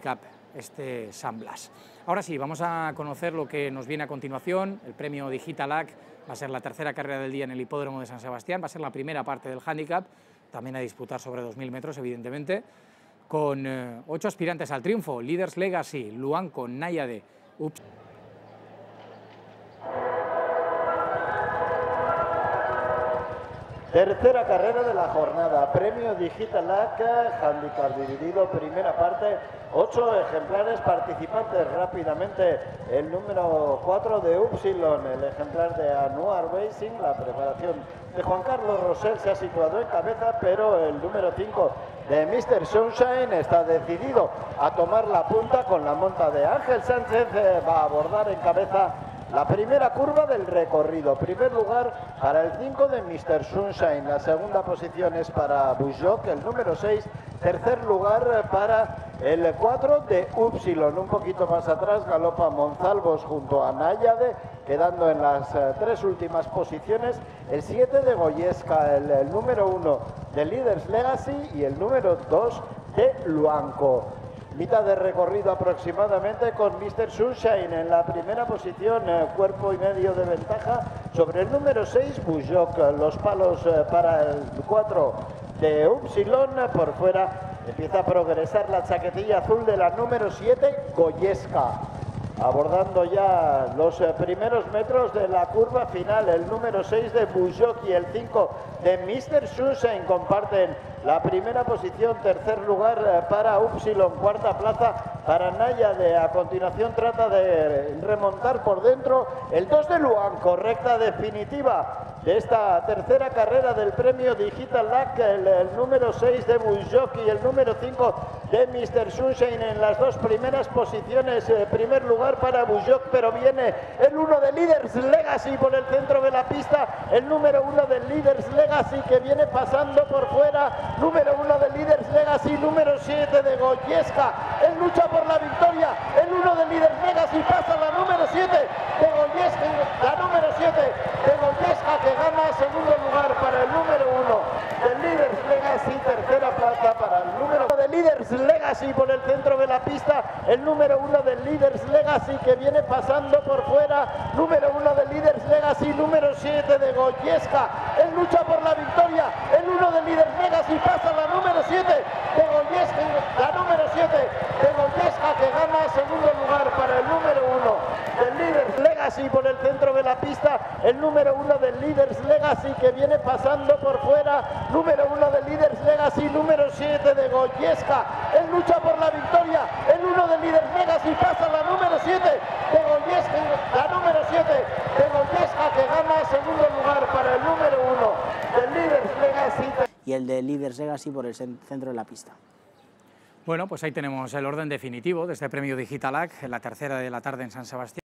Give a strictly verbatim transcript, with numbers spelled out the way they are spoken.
Handicap, este San Blas. Ahora sí, vamos a conocer lo que nos viene a continuación. El premio Digitalac va a ser la tercera carrera del día en el Hipódromo de San Sebastián, va a ser la primera parte del Handicap, también a disputar sobre dos mil metros, evidentemente, con eh, ocho aspirantes al triunfo: Leaders Legacy, Luanco, Náyade, Ups. Tercera carrera de la jornada, premio Digitalac, handicap dividido, primera parte, ocho ejemplares participantes. Rápidamente el número cuatro de Upsilon, el ejemplar de Anuar Racing. La preparación de Juan Carlos Rosell se ha situado en cabeza, pero el número cinco de mister Sunshine está decidido a tomar la punta con la monta de Ángel Sánchez. Eh, va a abordar en cabeza la primera curva del recorrido. Primer lugar para el cinco de mister Sunshine, la segunda posición es para Bujok, el número seis, tercer lugar para el cuatro de Upsilon. Un poquito más atrás galopa Monzalvos junto a Náyade, quedando en las uh, tres últimas posiciones el siete de Goyesca, el, el número uno de Leaders Legacy y el número dos de Luanco. Mitad de recorrido aproximadamente, con mister Sunshine en la primera posición, eh, cuerpo y medio de ventaja sobre el número seis, Bujok. Los palos eh, para el cuatro de Upsilon. Por fuera empieza a progresar la chaquetilla azul de la número siete, Goyesca. Abordando ya los eh, primeros metros de la curva final, el número seis de Bujok y el cinco de mister Sunshine comparten la primera posición. Tercer lugar eh, para Upsilon, cuarta plaza para Náyade. A continuación trata de remontar por dentro el dos de Luanco. Recta definitiva de esta tercera carrera del premio Digitalac, el, el número seis de Bujok y el número cinco de mister Sunshine en las dos primeras posiciones. Eh, primer lugar para Bujok, pero viene el uno de Leaders Legacy por el centro de la pista, el número uno de Leaders Legacy que viene pasando por fuera, número uno de Leaders Legacy, número siete de Goyesca, en lucha por la victoria, el uno de Leaders Legacy pasa la número siete de Goyesca, la número siete de Goyesca que gana segundo lugar para el número uno de Leaders Legacy, tercera plaza para el número de Leaders Legacy por el centro de la pista, el número uno de Leaders Legacy que viene pasando por fuera, número uno de Leaders Legacy, número siete de Goyesca, en lucha por la victoria, el uno de Leaders Legacy pasa la número siete de Goyesca, la número siete de Goyesca que gana segundo lugar para el número uno de Leaders Legacy por el centro de la pista, el número uno de Leaders Legacy que viene pasando por fuera, número uno de Leaders Legacy, número siete de Goyesca, en lucha por la victoria, el uno de Leaders Legacy pasa la número siete de Goyesca, la número siete de Goyesca que gana segundo lugar para el número uno de Leaders Legacy. Y el de Leaders Legacy por el centro de la pista. Bueno, pues ahí tenemos el orden definitivo de este premio Digitalac, en la tercera de la tarde en San Sebastián.